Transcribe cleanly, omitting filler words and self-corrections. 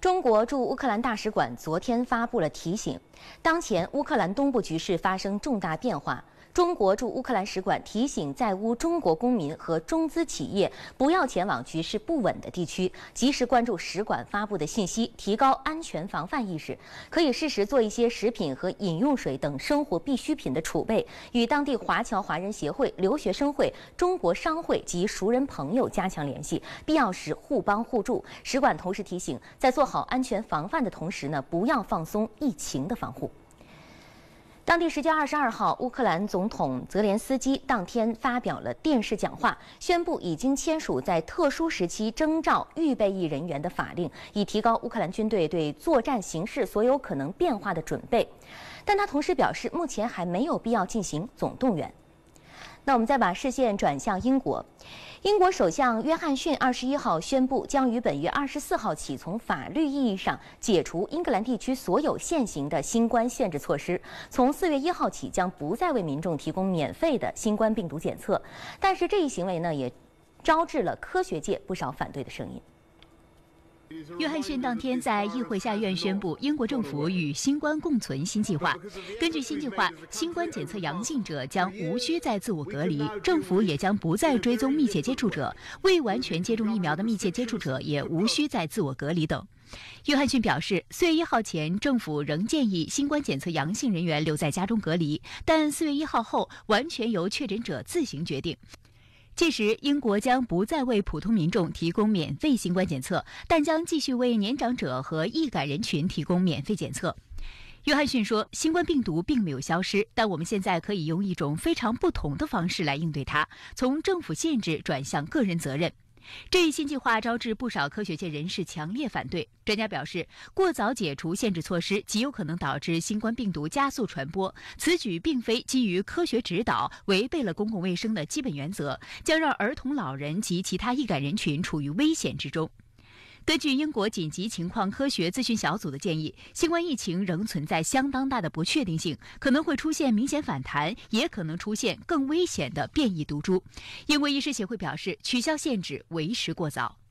中国驻乌克兰大使馆昨天发布了提醒，当前乌克兰东部局势发生重大变化。中国驻乌克兰使馆提醒在乌中国公民和中资企业不要前往局势不稳的地区，及时关注使馆发布的信息，提高安全防范意识。可以适时做一些食品和饮用水等生活必需品的储备，与当地华侨华人协会、留学生会、中国商会及熟人朋友加强联系，必要时互帮互助。使馆同时提醒，在做好安全防范的同时呢，不要放松疫情的防护。当地时间22号，乌克兰总统泽连斯基当天发表了电视讲话，宣布已经签署在特殊时期征召预备役人员的法令，以提高乌克兰军队对作战形势所有可能变化的准备。但他同时表示，目前还没有必要进行总动员。那我们再把视线转向英国，英国首相约翰逊21号宣布，将于本月24号起从法律意义上解除英格兰地区所有现行的新冠限制措施，从4月1号起将不再为民众提供免费的新冠病毒检测。但是这一行为呢，也招致了科学界不少反对的声音。 约翰逊当天在议会下院宣布，英国政府与新冠共存新计划。根据新计划，新冠检测阳性者将无需再自我隔离，政府也将不再追踪密切接触者，未完全接种疫苗的密切接触者也无需再自我隔离等。约翰逊表示，4月1号前，政府仍建议新冠检测阳性人员留在家中隔离，但4月1号后，完全由确诊者自行决定。届时，英国将不再为普通民众提供免费新冠检测，但将继续为年长者和易感人群提供免费检测。约翰逊说，新冠病毒并没有消失，但我们现在可以用一种非常不同的方式来应对它，从政府限制转向个人责任。这一新计划招致不少科学界人士强烈反对。专家表示，过早解除限制措施极有可能导致新冠病毒加速传播，此举并非基于科学指导，违背了公共卫生的基本原则，将让儿童、老人及其他易感人群处于危险之中。根据英国紧急情况科学咨询小组的建议，新冠疫情仍存在相当大的不确定性，可能会出现明显反弹，也可能出现更危险的变异毒株。英国医师协会表示，取消限制为时过早。